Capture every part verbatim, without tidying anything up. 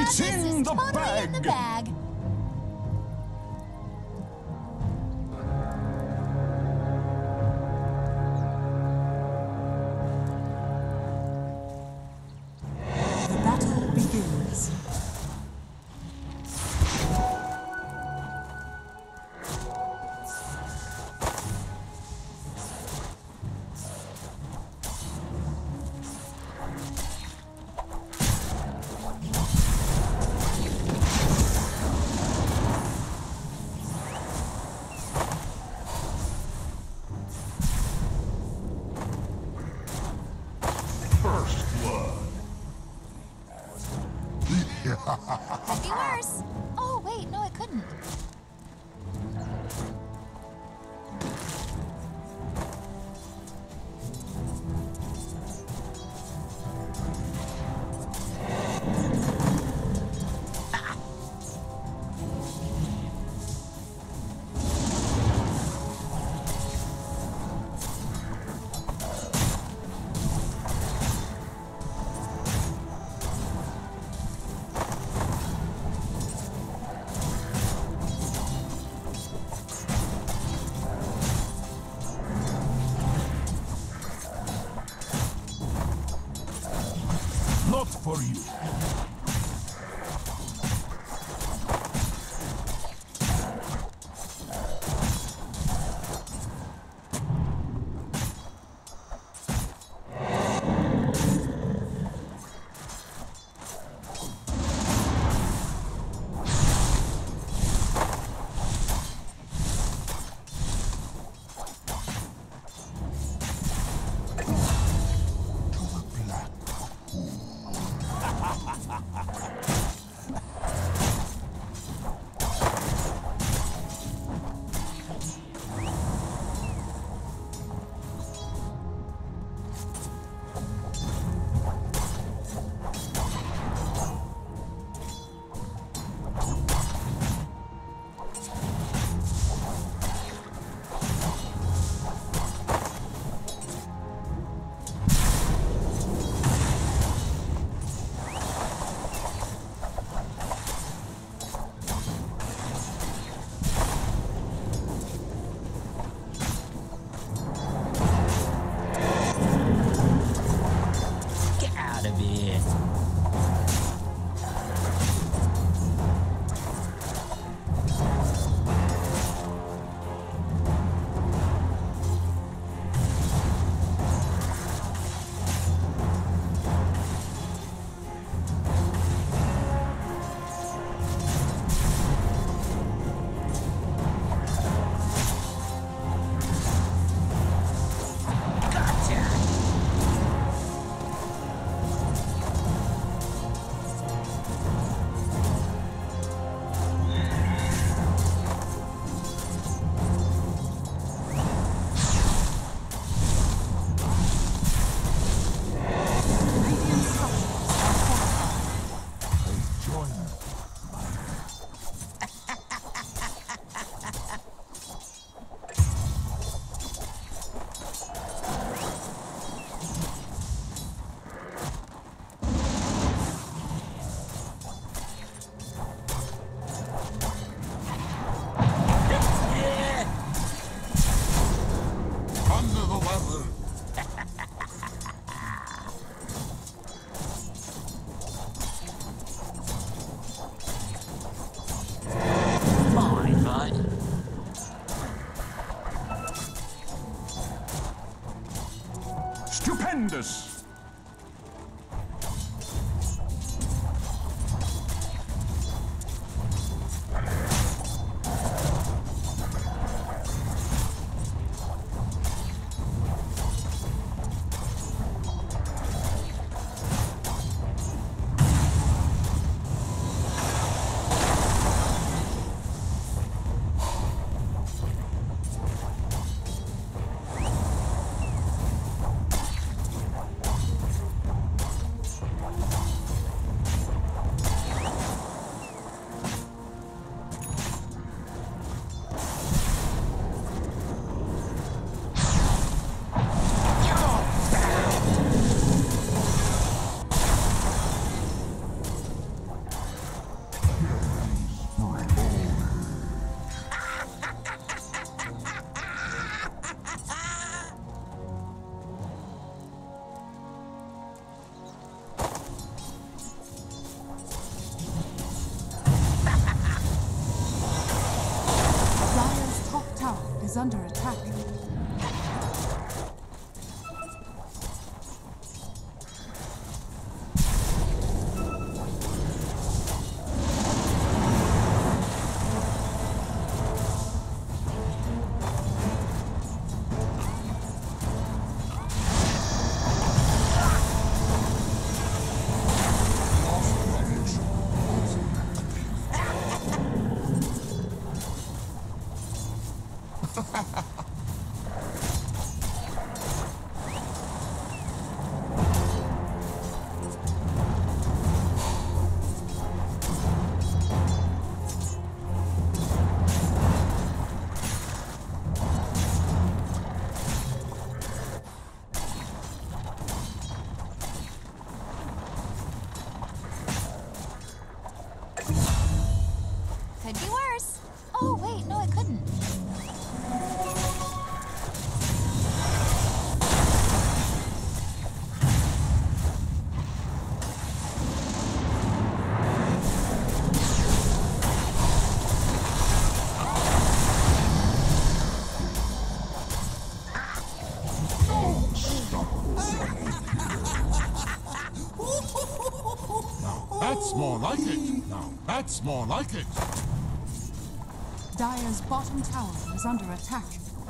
It's in the totally bag. in the bag. The battle begins. First blood. Could be worse. Oh, wait, no, it couldn't. Not for you. Get out of here. Gotcha. Radiant structures are fortified. Join under the weather. Fine, mate. Stupendous. is under attack. Could be worse. Oh, wait, no, it couldn't. That's more like it. Now, that's more like it. Dire's bottom tower is under attack.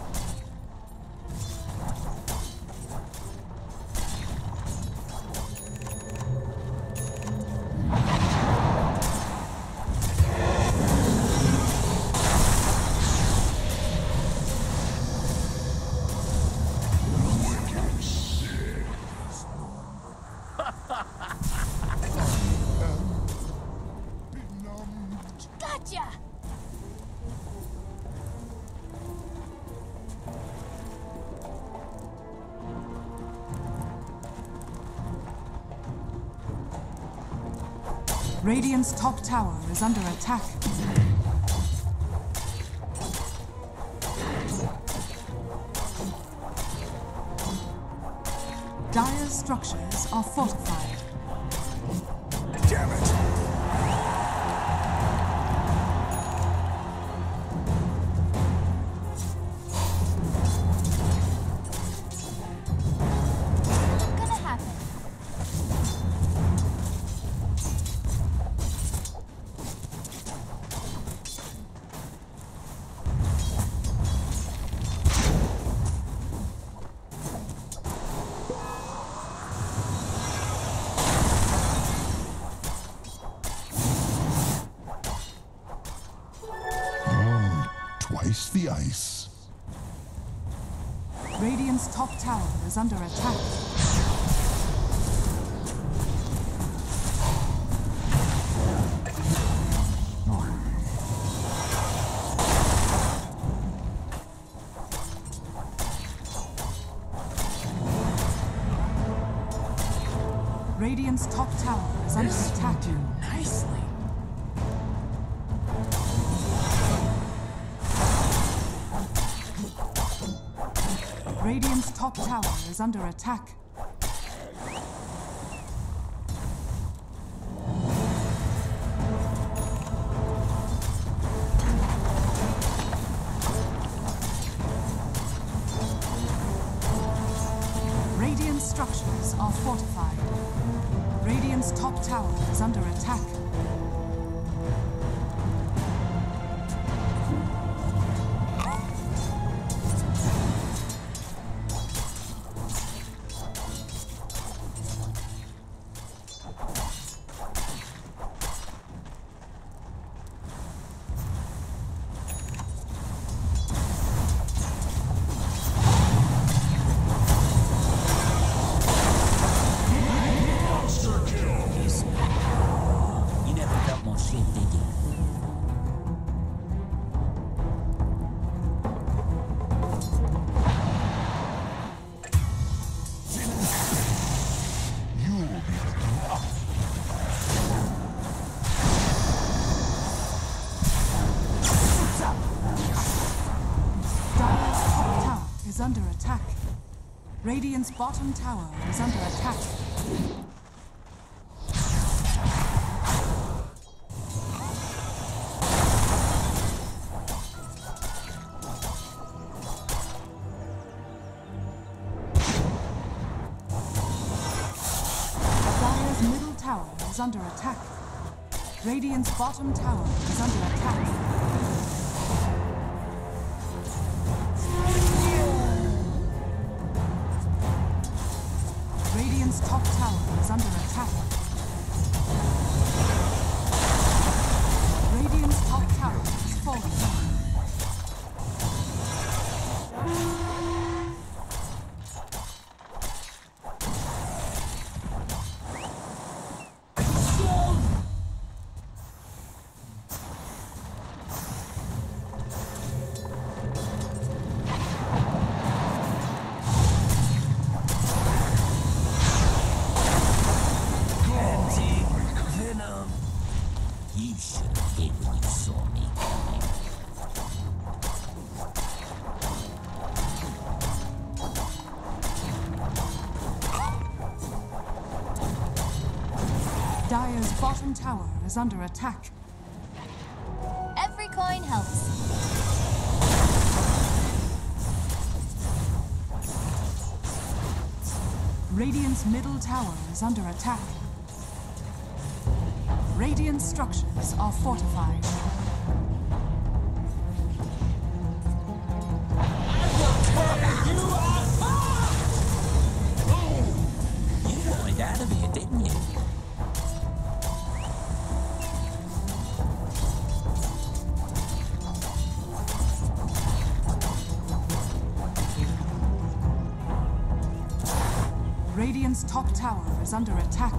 Gotcha! Radiant's top tower is under attack. Dire's structures are fortified. Damn it. Gonna happen. Twice the ice. Radiant's top tower is under attack. Radiant's top tower is under attack. Nicely. Radiant's top tower is under attack. Radiant structures are fortified. Radiant's top tower is under attack. You never felt more shit, did you? You'll be looking up. Dire's top tower is under attack. Radiant's bottom tower is under attack. is under attack. Radiant's bottom tower is under attack. Radiant's top tower is under attack. Radiant's top tower is falling. You should have hid when you saw me coming. Dire's bottom tower is under attack. Every coin helps. Radiant's middle tower is under attack. Radiant structures are fortified. You wanted out of here, didn't you? Radiant's top tower is under attack.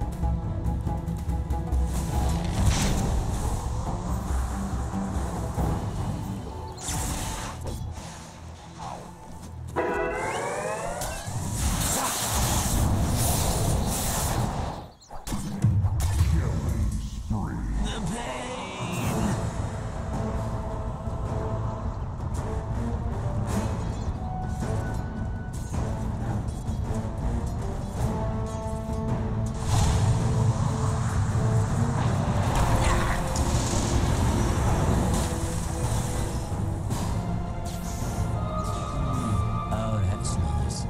Oh, that's nice.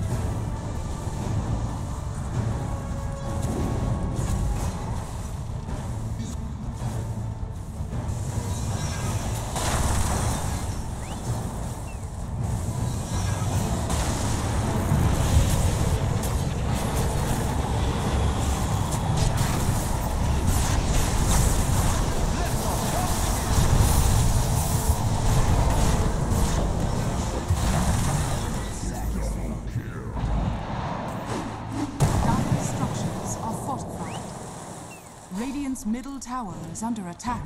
Dire structures are fortified. Radiant's middle tower is under attack.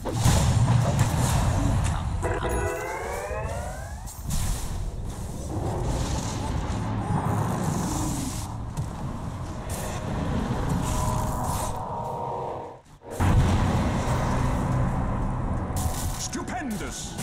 Stupendous!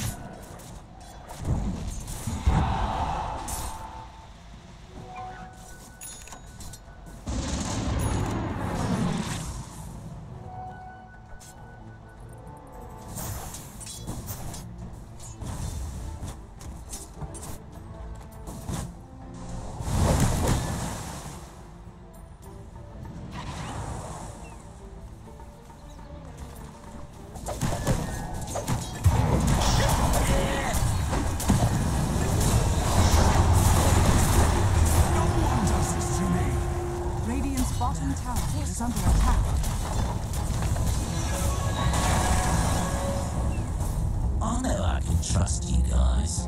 Radiant's bottom tower is under attack. I know I can trust you guys.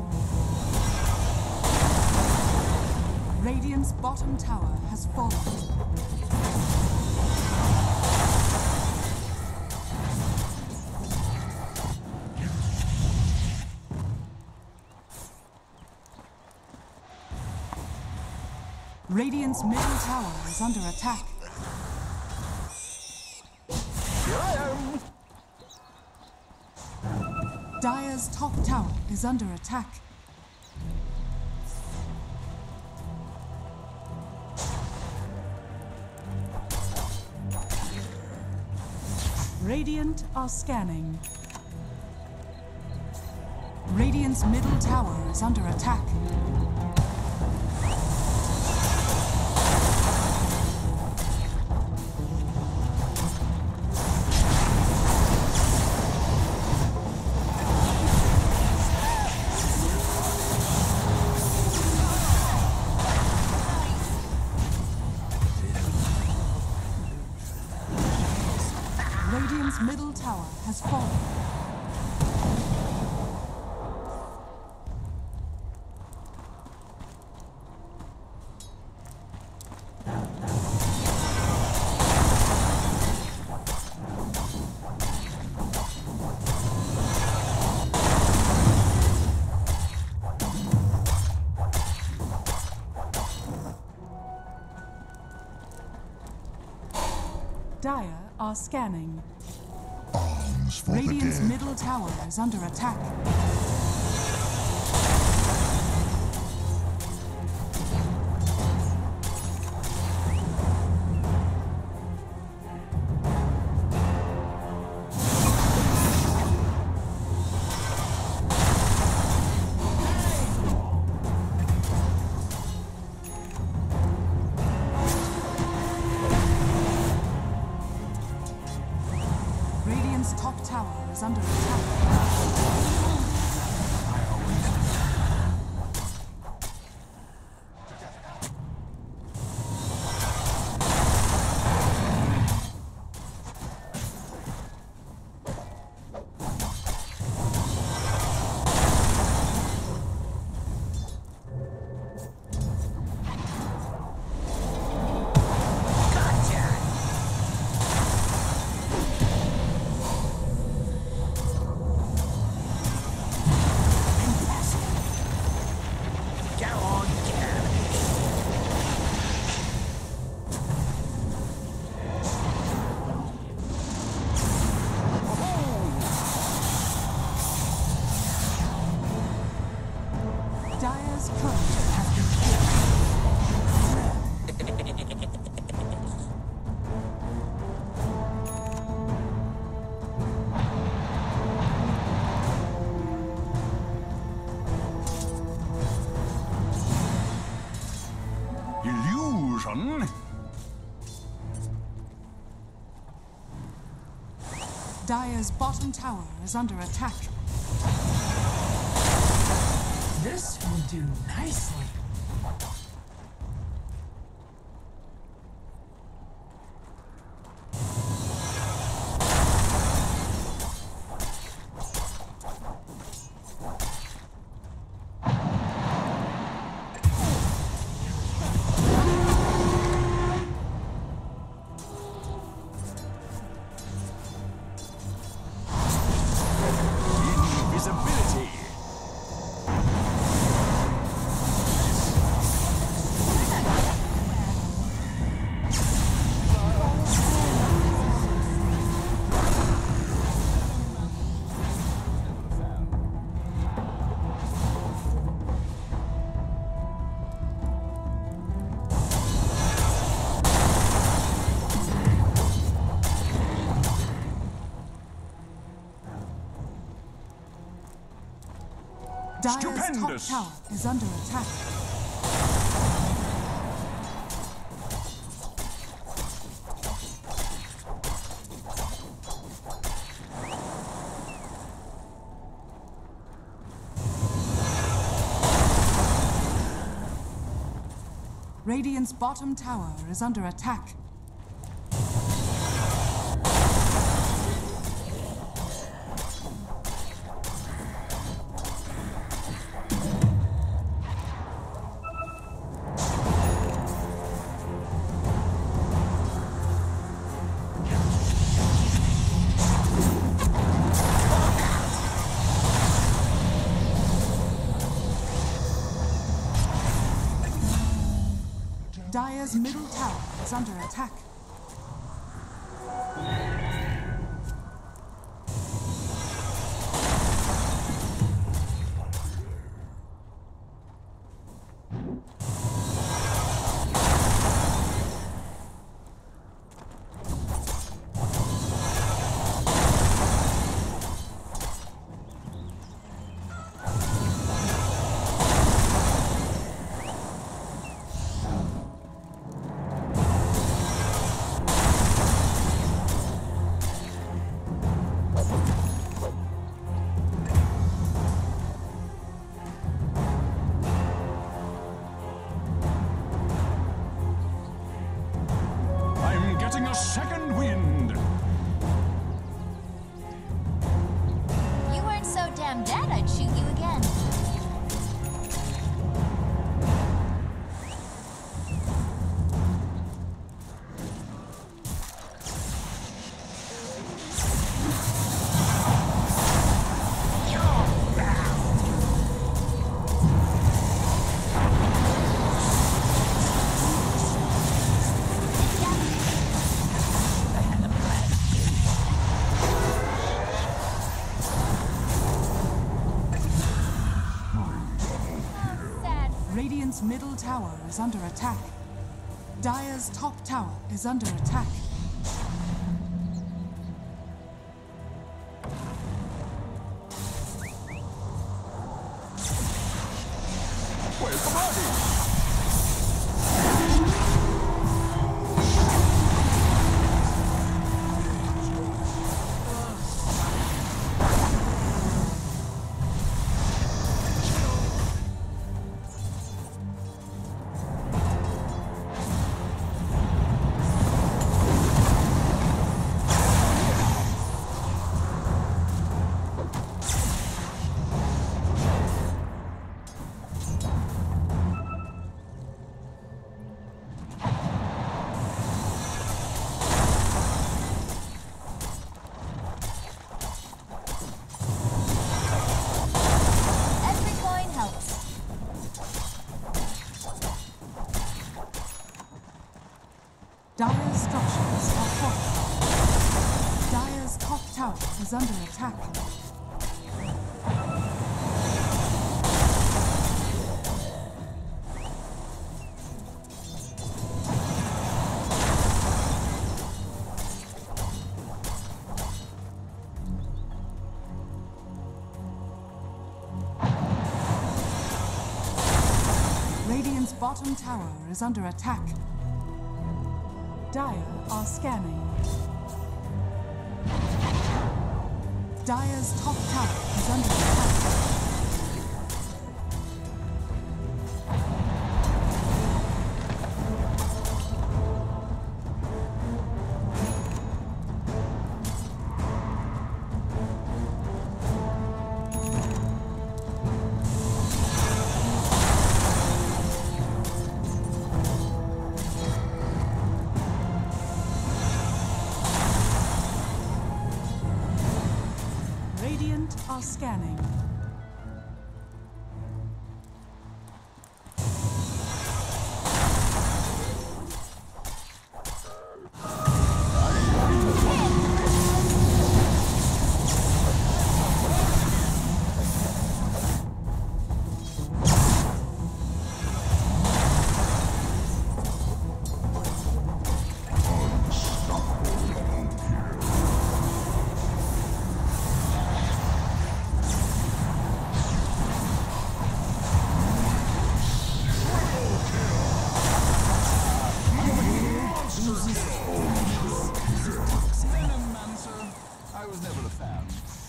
Radiant's bottom tower has fallen. Radiant's middle tower is under attack. Dire's top tower is under attack. Radiant are scanning. Radiant's middle tower is under attack. tower has fallen. Dire are scanning. Arms for the Radiant's dead. middle tower is under attack. Radiant's top tower is under attack. Dire's turret has been Illusion? Dire's bottom tower is under attack. This will do nicely. Invisibility. Dire's Stupendous. top tower is under attack. Radiant's bottom tower is under attack. Dire's middle tower is under attack. I'm getting a second wind. Radiant's middle tower is under attack. Dire's top tower is under attack. Where's the body? Dire's structures are fortified. Dire's top tower is under attack. Radiant's bottom tower is under attack. Dire are scanning. Dire's top tower is under attack. Radiant are scanning. I was never a fan.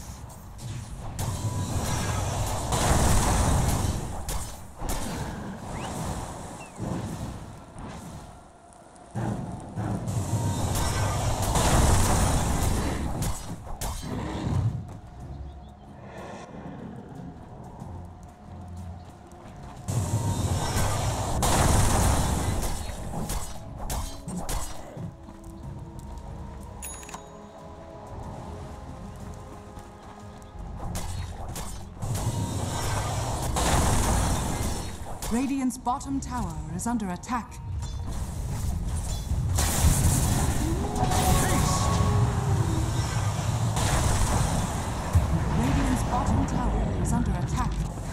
Radiant's bottom tower is under attack. Radiant's bottom tower is under attack.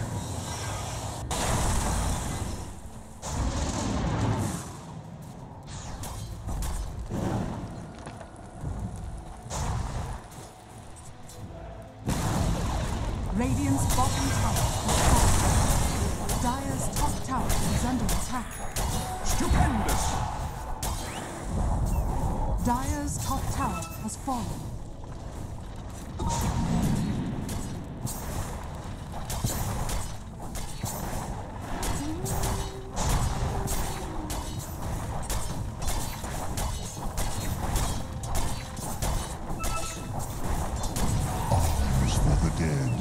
Radiant's bottom tower is falling. Dire's top tower is under attack. Stupendous! Dire's top tower has fallen. Arms for the dead.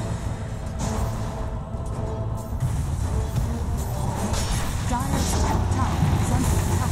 Dire's top tower is under attack.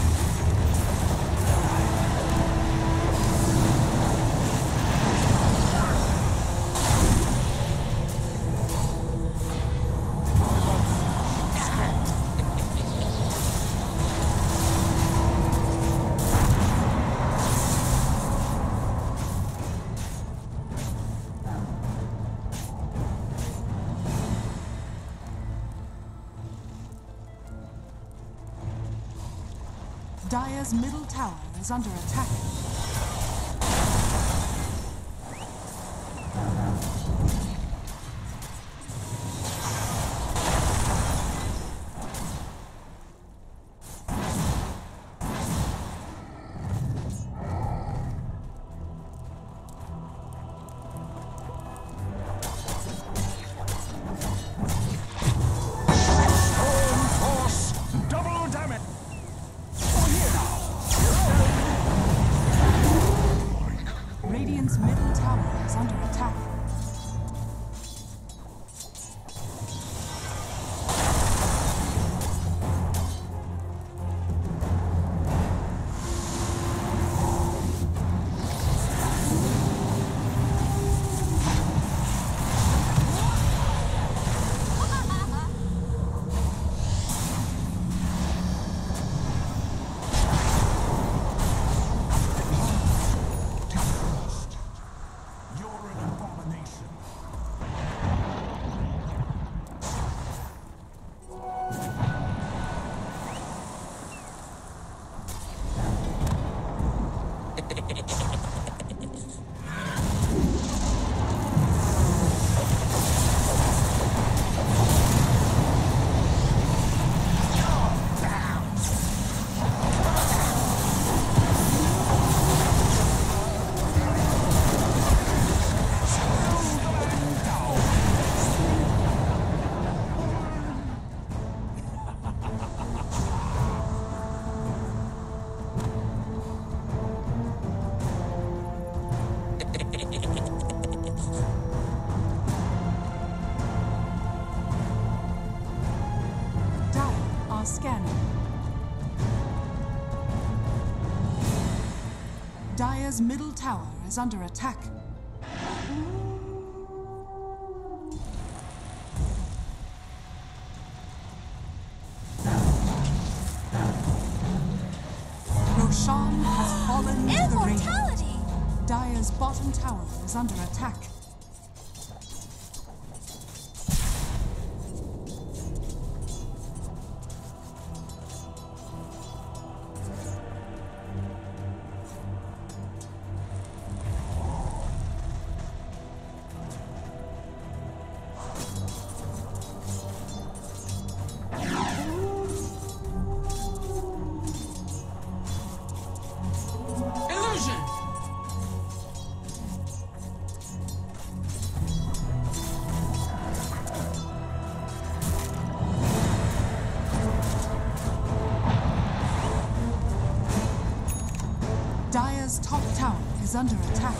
Dire's middle tower is under attack. Radiant's middle tower is under attack. Scanning. Dire's middle tower is under attack. Roshan has fallen to the ring. Immortality! Dire's bottom tower is under attack. Dire's top tower is under attack.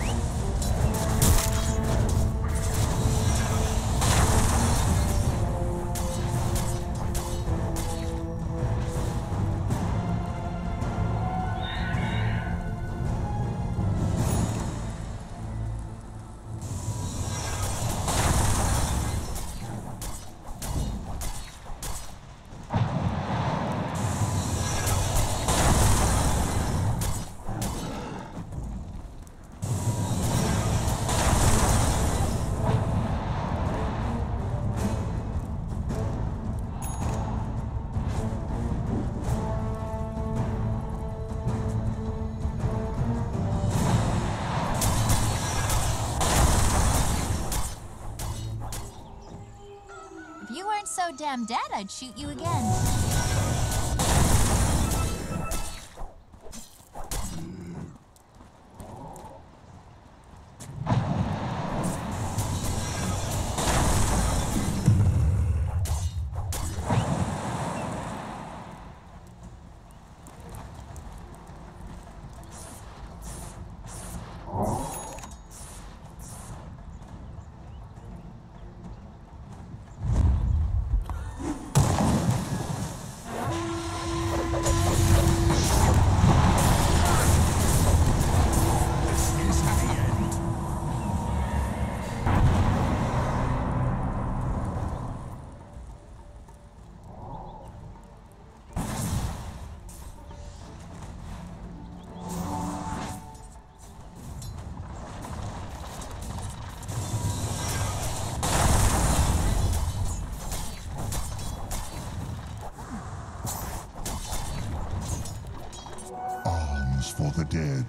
If you weren't so damn dead, I'd shoot you again. for the dead.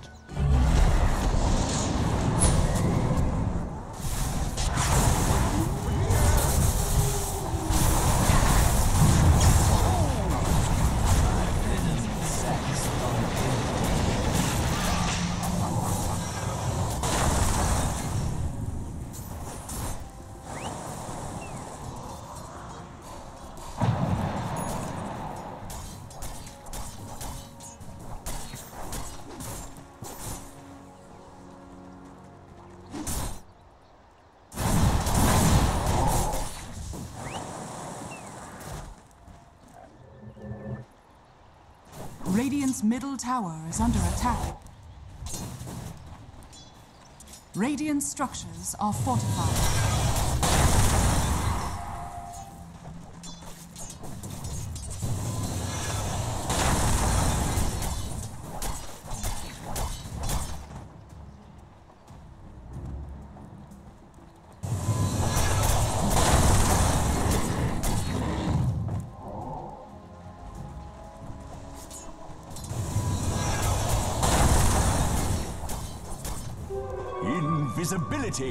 Radiant's middle tower is under attack. Radiant structures are fortified. Invisibility.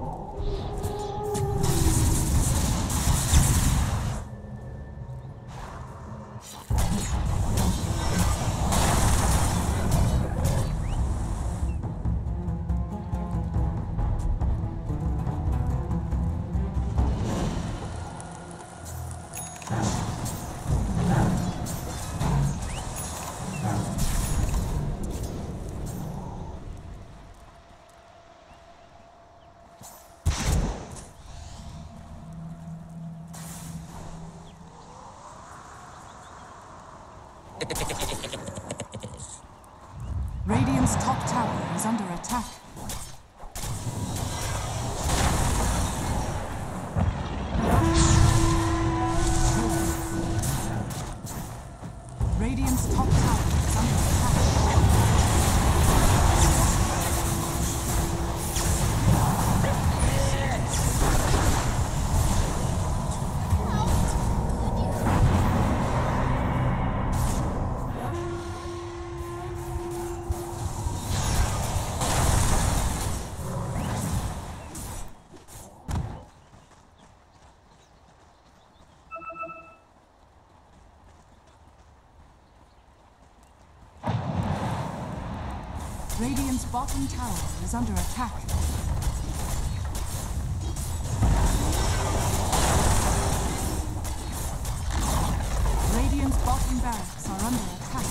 Radiant's top tower is under attack. Radiant's top tower is under attack. Radiant's bottom tower is under attack. Radiant's bottom barracks are under attack.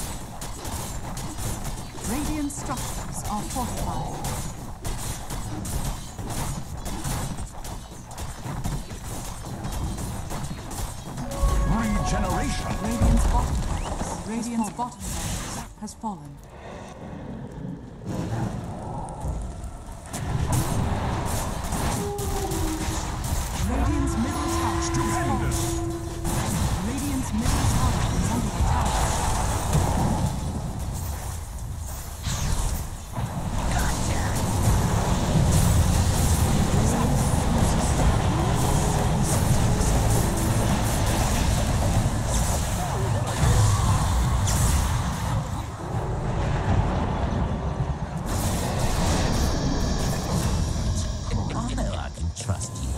Radiant structures are fortified. Regeneration. Radiant's bottom barracks. Radiant's bottom barracks has fallen. Radiant's middle tower is fallen. Radiant's middle tower is under attack. I know I can trust you.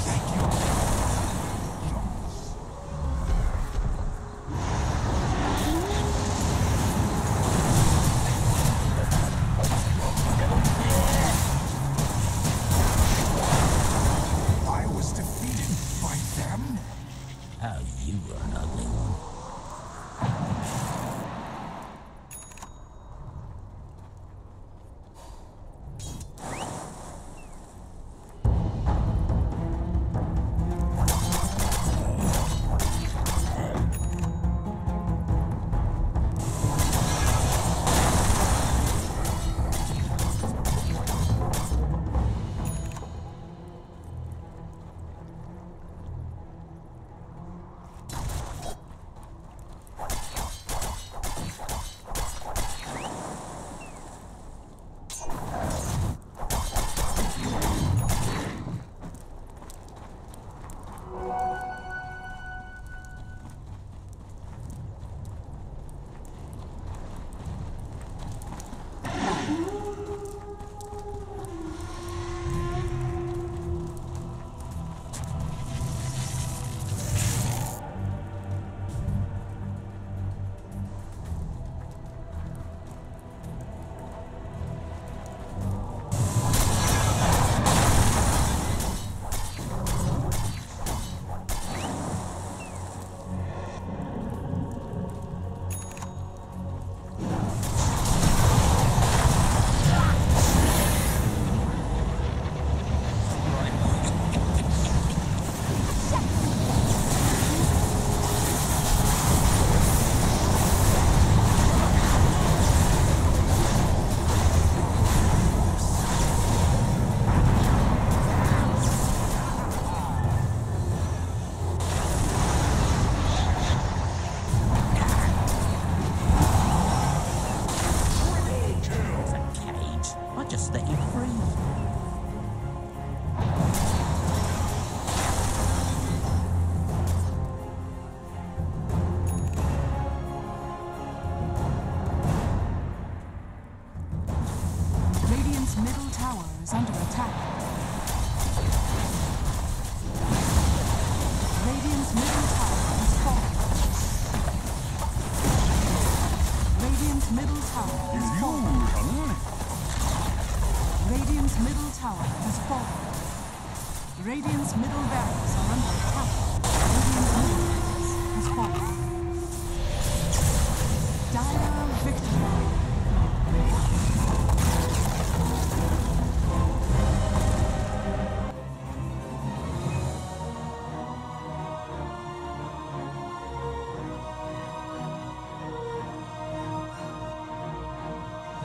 I was defeated by them. How you were an ugly one. is under attack. Radiant's middle tower has fallen. Radiant's middle tower has fallen. Radiant's middle tower has fallen. Radiant's middle barracks are under attack. Radiant's middle barracks has fallen.